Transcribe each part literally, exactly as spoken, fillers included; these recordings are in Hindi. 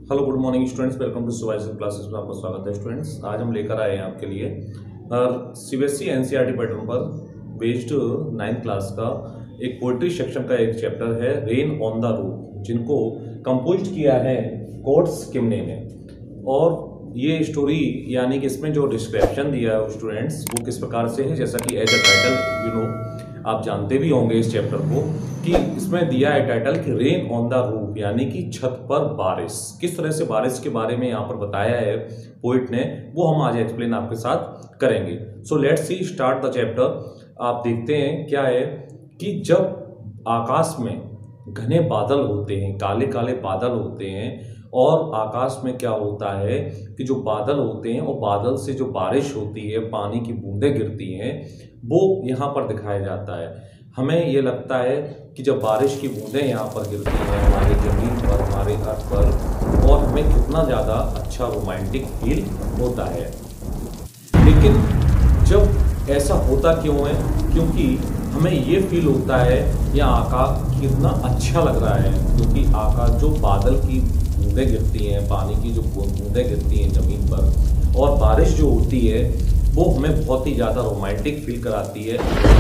Hello good morning students, welcome to सुवाइसल क्लासेस में आपका स्वागत है। स्टूडेंट्स, आज हम लेकर आए हैं आपके लिए सीबीएसई एनसीईआरटी पैटर्न पर बेस्ड नाइन्थ क्लास का एक पोइट्री सेक्शन का एक चैप्टर है रेन ऑन द रूफ, जिनको कंपोज किया है कोट्स किमने ने। और ये स्टोरी यानी कि इसमें जो डिस्क्रिप्शन दिया है स्टूडेंट्स वो किस प्रकार से है, जैसा कि as a title you know आप जानते भी होंगे इस चैप्टर को कि इसमें दिया है टाइटल कि रेन ऑन द रूफ, यानी कि छत पर बारिश। किस तरह से बारिश के बारे में यहाँ पर बताया है पोइट ने, वो हम आज एक्सप्लेन आपके साथ करेंगे। So let's see start the chapter. आप देखते हैं क्या है कि जब आकाश में घने बादल होते हैं, काले काले बादल होते हैं, और आकाश में क्या होता है कि जो बादल होते हैं और बादल से जो बारिश होती है, पानी की बूंदें गिरती हैं, वो यहाँ पर दिखाया जाता है। हमें ये लगता है कि जब बारिश की बूंदें यहाँ पर गिरती हैं हमारी ज़मीन पर, हमारे घर पर, और हमें कितना ज़्यादा अच्छा रोमांटिक फील होता है। लेकिन जब ऐसा होता क्यों है? क्योंकि हमें ये फील होता है यह आकाश कितना अच्छा लग रहा है, क्योंकि आकाश जो बादल की बूंदें गिरती हैं, पानी की जो बूंदें गिरती हैं ज़मीन पर, और बारिश जो होती है वो हमें बहुत ही ज़्यादा रोमांटिक फील कराती है,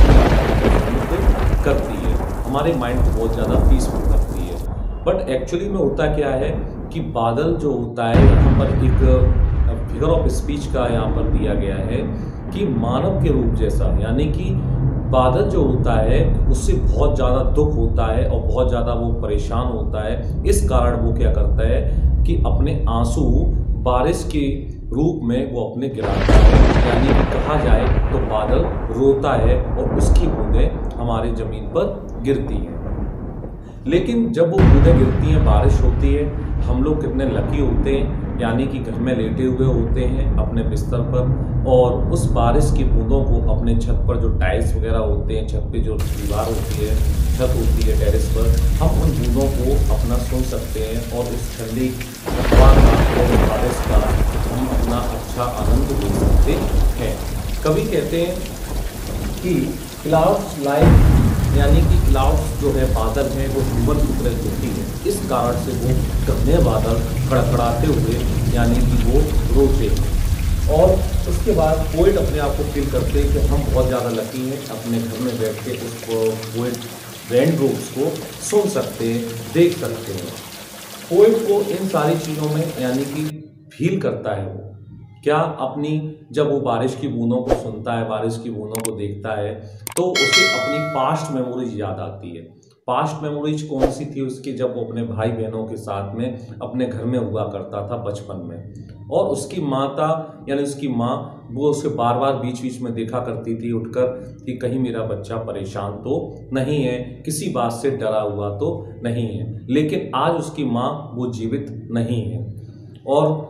करती है, हमारे माइंड को बहुत ज़्यादा पीसफुल करती है। बट एक्चुअली में होता क्या है कि बादल जो होता है, यहाँ पर एक फिगर ऑफ स्पीच का यहाँ पर दिया गया है कि मानव के रूप जैसा, यानी कि बादल जो होता है उससे बहुत ज़्यादा दुख होता है और बहुत ज़्यादा वो परेशान होता है। इस कारण वो क्या करता है कि अपने आंसू बारिश के रूप में वो अपने गिराता है, यानी कि कहा जाए तो बादल रोता है और उसकी बूंदें हमारी ज़मीन पर गिरती हैं। लेकिन जब वो बूंदें गिरती हैं, बारिश होती है, हम लोग कितने लकी होते हैं, यानी कि घर में लेटे हुए होते हैं अपने बिस्तर पर, और उस बारिश की बूंदों को अपने छत पर जो टाइल्स वगैरह होते हैं, छत पे जो दीवार होती है, छत होती है टेरेस पर, हम उन बूंदों को अपना सुन सकते हैं और उस ठंडी हवा का और बारिश का हम अपना अच्छा आनंद ले सकते हैं। कभी कहते हैं कि क्लाउड्स लाइक, यानी कि क्लाउड्स जो है बादल है वो ह्यूमन की तरह होती है, इस कारण से वो घने बादल खड़खड़ाते हुए यानी कि वो रोते हैं। और उसके बाद पोइट अपने आप को फील करते हैं कि हम बहुत ज़्यादा लकी हैं, अपने घर में बैठ के उस पोइट रेन ड्रॉप्स को सुन सकते हैं, देख सकते हैं। पोइट को इन सारी चीज़ों में यानी कि फील करता है वो क्या अपनी, जब वो बारिश की बूंदों को सुनता है, बारिश की बूंदों को देखता है, तो उसे अपनी पास्ट मेमोरीज याद आती है। पास्ट मेमोरीज कौन सी थी उसकी? जब वो अपने भाई बहनों के साथ में अपने घर में हुआ करता था बचपन में, और उसकी माता यानी उसकी माँ वो उसे बार बार बीच बीच में देखा करती थी उठकर कि कहीं मेरा बच्चा परेशान तो नहीं है, किसी बात से डरा हुआ तो नहीं है। लेकिन आज उसकी माँ वो जीवित नहीं है, और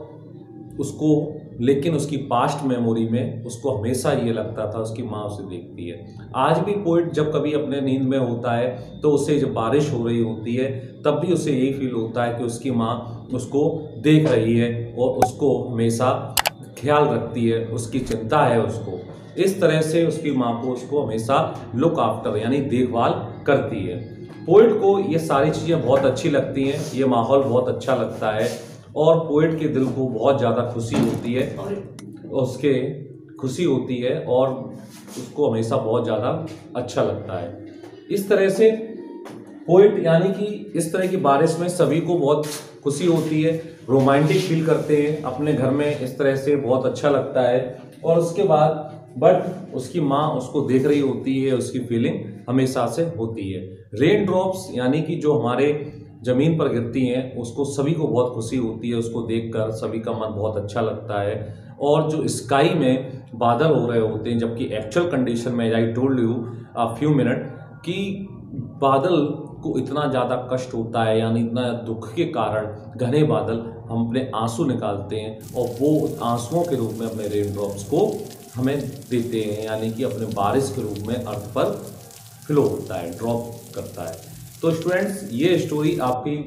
उसको लेकिन उसकी पास्ट मेमोरी में उसको हमेशा ये लगता था उसकी माँ उसे देखती है। आज भी पोइट जब कभी अपने नींद में होता है तो उसे जब बारिश हो रही होती है तब भी उसे यही फील होता है कि उसकी माँ उसको देख रही है और उसको हमेशा ख्याल रखती है, उसकी चिंता है उसको। इस तरह से उसकी माँ को उसको हमेशा लुक आफ्टर यानी देखभाल करती है। पोइट को ये सारी चीज़ें बहुत अच्छी लगती हैं, ये माहौल बहुत अच्छा लगता है, और पोइट के दिल को बहुत ज़्यादा खुशी होती है, उसके खुशी होती है और उसको हमेशा बहुत ज़्यादा अच्छा लगता है। इस तरह से पोइट यानी कि इस तरह की बारिश में सभी को बहुत खुशी होती है, रोमांटिक फील करते हैं अपने घर में, इस तरह से बहुत अच्छा लगता है। और उसके बाद बट उसकी माँ उसको देख रही होती है, उसकी फीलिंग हमेशा से होती है। रेन ड्रॉप्स यानी कि जो हमारे ज़मीन पर गिरती हैं उसको सभी को बहुत खुशी होती है, उसको देखकर सभी का मन बहुत अच्छा लगता है। और जो स्काई में बादल हो रहे होते हैं, जबकि एक्चुअल कंडीशन में I told you a few minute कि बादल को इतना ज़्यादा कष्ट होता है, यानी इतना दुख के कारण घने बादल हम अपने आंसू निकालते हैं और वो आंसुओं के रूप में अपने रेन ड्रॉप्स को हमें देते हैं, यानी कि अपने बारिश के रूप में अर्थ पर फ्लो होता है, ड्रॉप करता है। तो स्टूडेंट्स, ये स्टोरी आपकी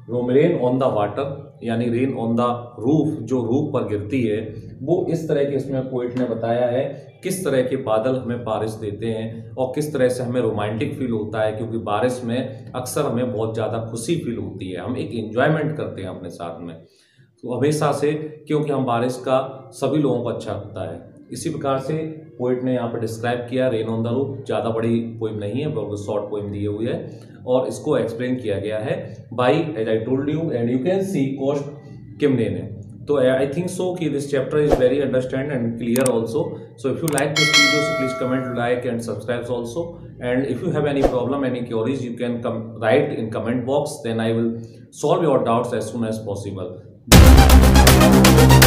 रेन ऑन द वाटर यानी रेन ऑन द रूफ, जो रूफ पर गिरती है, वो इस तरह के इसमें पोइट ने बताया है किस तरह के बादल हमें बारिश देते हैं और किस तरह से हमें रोमांटिक फील होता है, क्योंकि बारिश में अक्सर हमें बहुत ज़्यादा खुशी फील होती है, हम एक एंजॉयमेंट करते हैं अपने साथ में, तो हमेशा से, क्योंकि हम बारिश का सभी लोगों को अच्छा लगता है। इसी प्रकार से पोइट ने यहाँ पर डिस्क्राइब किया रेन ऑन द रूफ। ज़्यादा बड़ी पोइम नहीं है, बहुत शॉर्ट पोइम दी हुई है और इसको एक्सप्लेन किया गया है by, as I told you and you can see, कोस्ट किमने ने। तो आई थिंक सो कि this chapter is very understand and clear also. So if you like this video so please comment, like and subscribe also, and if you have any problem, any queries, you can come write in comment box, then I will solve your doubts as soon as possible.